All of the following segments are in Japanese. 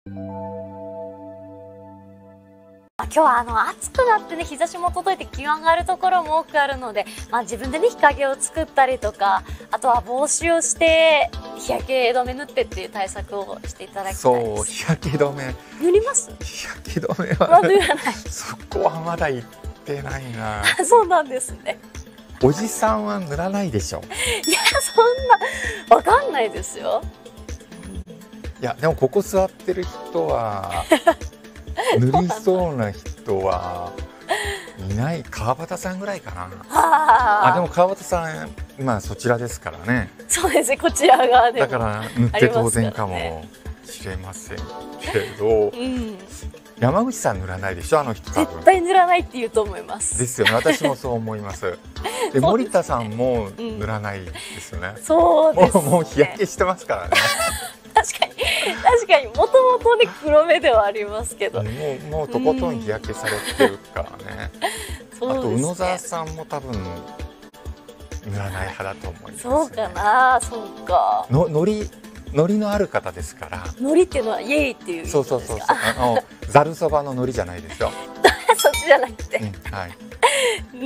今日は暑くなってね、日差しも届いて気温上がるところも多くあるので、自分でね日陰を作ったりとか、あとは帽子をして日焼け止め塗ってっていう対策をしていただきたいです。 そう、日焼け止め塗ります？ 日焼け止めは、 塗らない。 そこはまだ行ってないな。 そうなんですね。 おじさんは塗らないでしょ。 いや、そんなわかんないですよ。 いやでもここ座ってる人は塗りそうな人はいない。川端さんぐらいかな。でも川端さん今そちらですからね。 そうですね、こちら側でだから塗って当然かもしれませんけど、山口さん塗らないでしょ、あの人多分。 絶対塗らないって言うと思います。 ですよね、私もそう思います。で森田さんも塗らないですよね。 そうですね。 もう日焼けしてますからね。 確かにもともとね黒目ではありますけど、 もうとことん日焼けされてるからね。あと宇野沢さんも多分塗らない派だと思います、ね。 そうかな、そうか。 ノリのある方ですから。 ノリっていうのはイエイっていう意味ですか？ そうざるそばのノリじゃないですよ。 そっちじゃなくて、 はい。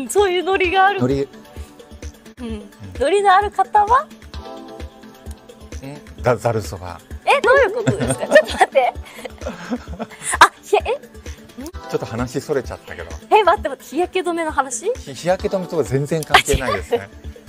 そういうノリがある。ノリのある方はざるそば。 どういうことですか？ちょっと待って。 ちょっと話それちゃったけど。 待って日焼け止めの話？ 日焼け止めとは全然関係ないですね。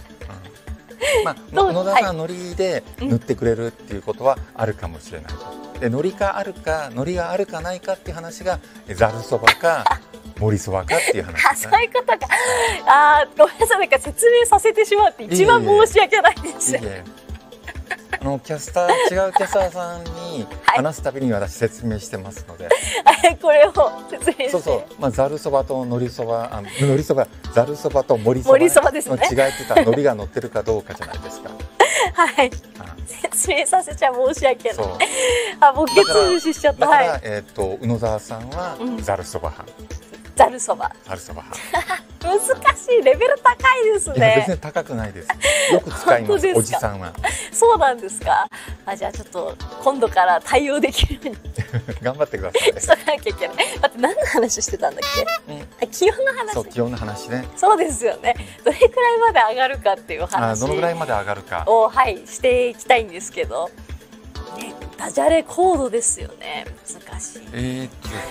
野田さんノリで塗ってくれるっていうことはあるかもしれない。でノリがあるかないかっていう話がざるそばか盛りそばかっていう話ですね。 そういうことか。ごめんなさい、なんか説明させてしまって一番申し訳ないです。 違うキャスターさんに話すたびに私説明してますので、 これを説明して。 ざるそばとのりそば、ざるそばと盛りそばの違いって言ったらのりが乗ってるかどうかじゃないですか。 はい、説明させちゃ申し訳ない。もうケツ無視しちゃった。 だから宇野沢さんはざるそば派。 ざるそば派。難しい、レベル高いですね。 全然高くないです。よく使います、おじさんは。 そうなんですか。じゃあちょっと今度から対応できるように頑張ってください。 しとかなきゃいけない。待って、何の話してたんだっけ？気温の話。 そう、気温の話ね。 そうですよね。どれくらいまで上がるかっていう話。 どのぐらいまで上がるかをしていきたいんですけど。ダジャレコードですよね。難しい。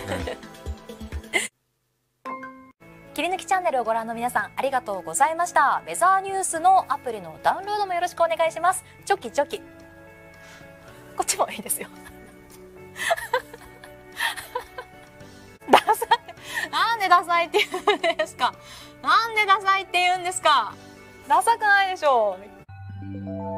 切り抜きチャンネルをご覧の皆さんありがとうございました。ウェザーニュースのアプリのダウンロードもよろしくお願いします。チョキチョキ。こっちもいいですよ。ダサい。なんでダサいって言うんですか。なんでダサいって言うんですか。ダサくないでしょう。